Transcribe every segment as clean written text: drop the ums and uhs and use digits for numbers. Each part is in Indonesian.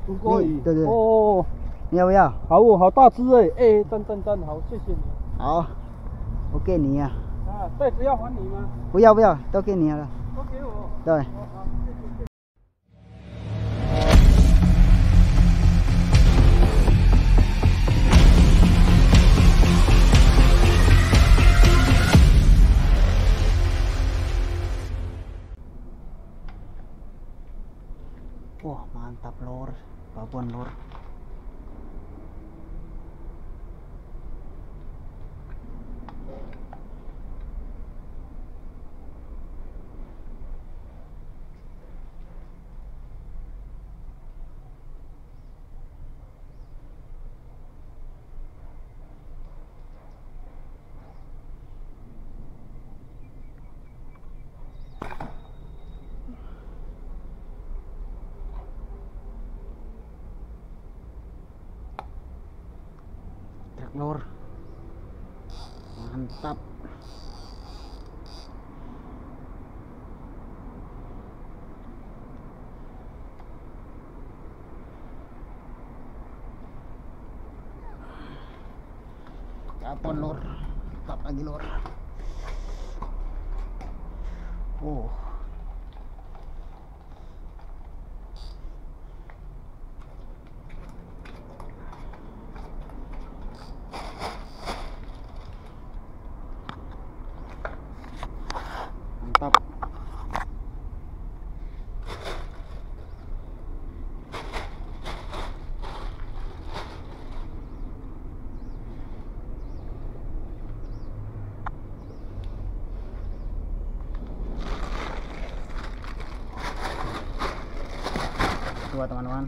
乌龟鱼， 对对。 哦， 你要不要？ 好哦，好大只哎，哎，赞赞赞，好，谢谢你。 好，我给你啊。 啊，袋子要还你吗？ 不要不要，都给你了。 都给我。 对。 哦，好，谢谢。 Wah, mantap lur, babon lur. Trek lur, mantap. Kapon lur, mantap lagi lur. Oh. Mantap. Dua teman-teman.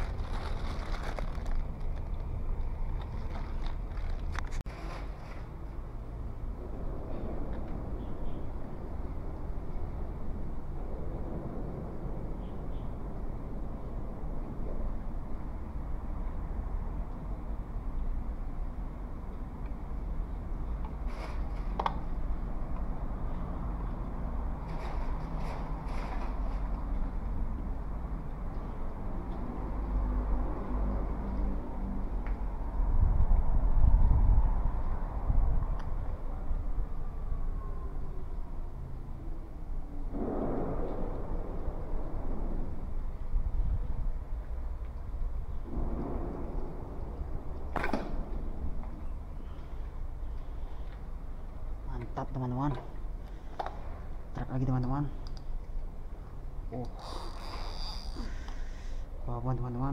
Mantap teman-teman. Trek lagi teman-teman. Oh, babon teman-teman.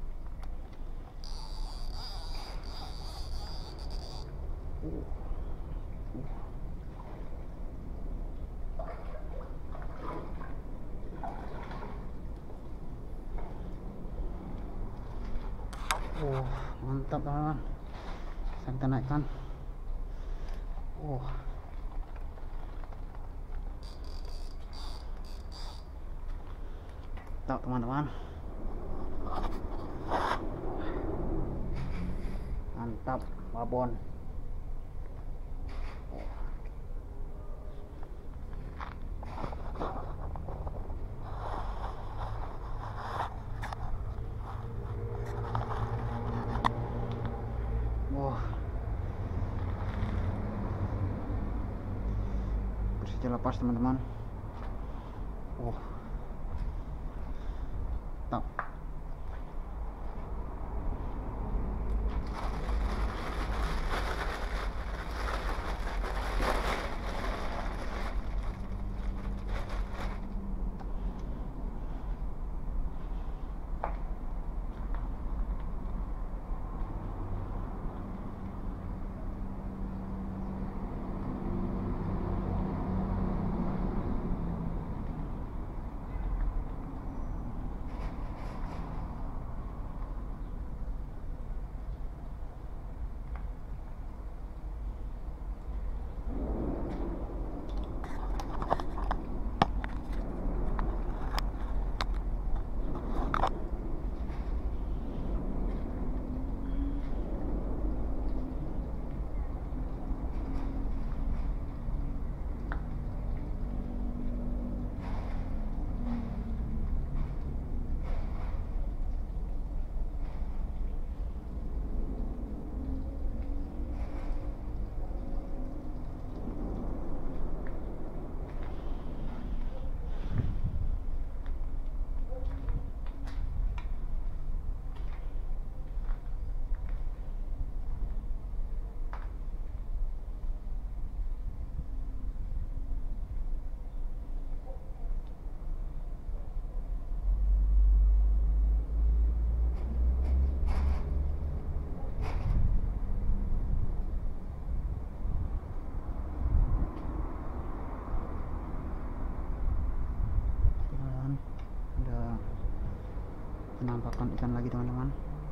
Oh, mantap teman-teman. Saya kita naikkan. Oh. Mantap teman-teman. Mantap babon. Wah, bersih lepas teman-teman. Wah, tak. penampakan ikan lagi teman-teman.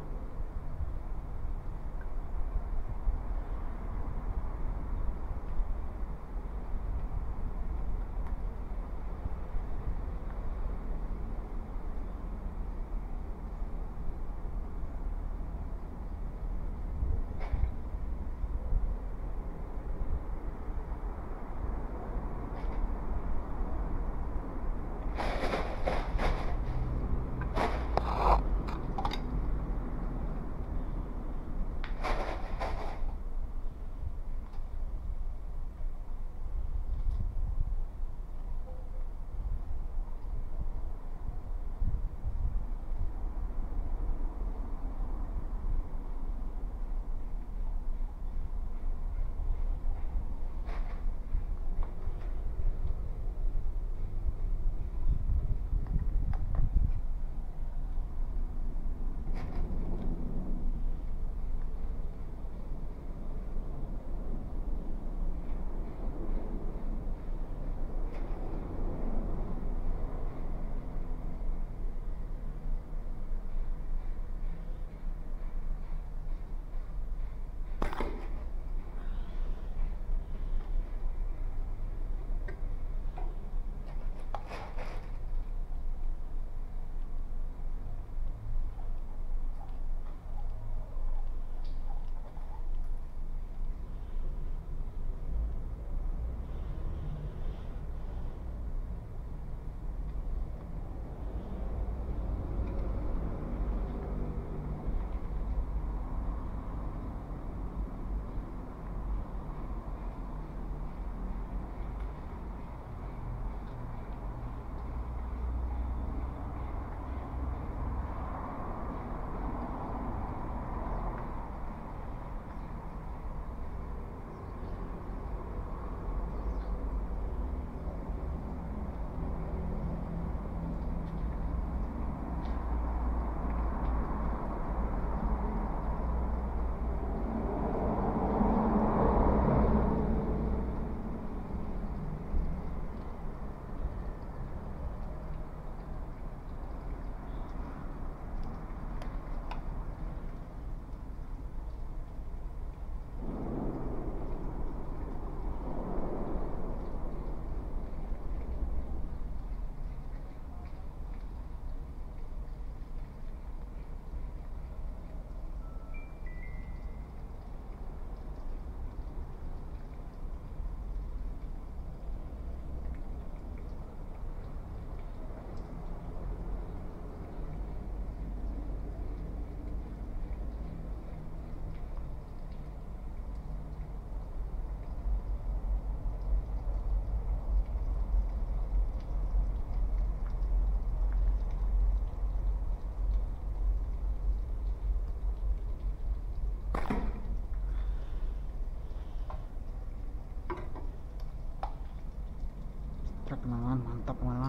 Truk teman-teman, mantap teman-teman.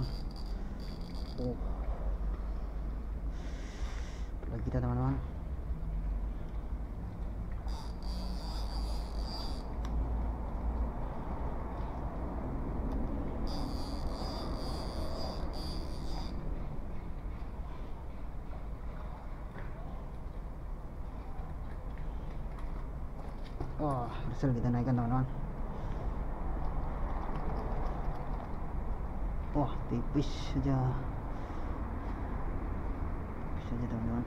Lagi kita teman-teman. Wah, berhasil kita naikkan teman-teman. Wah, tipis saja. Tipis saja teman-teman.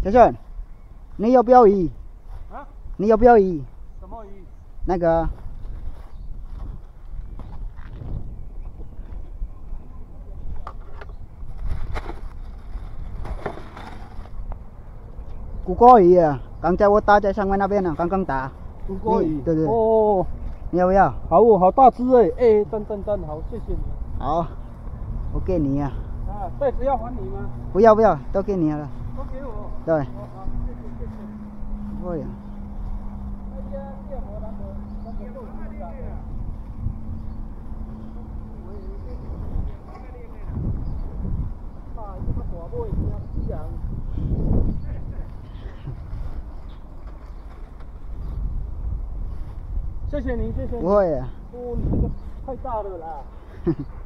小顺，你要不要鱼？ 啊？ 你要不要鱼？ 什么鱼？ 那个。古锅鱼啊，刚才我打在上面那边呢，刚刚打。 古锅鱼。 对对。 哦， 你要不要？ 好哦，好大只哎，哎，赞赞赞，好，谢谢你。 好，我给你啊。 啊，袋子要还你吗？ 不要不要，都给你了。 都给我。 对。 好，谢谢谢谢。 不会啊。 哎呀，这我那个豆腐干。啊，这个大尾惊死人。谢谢你，谢谢你。 不会啊。 哦，你这个太大了啦。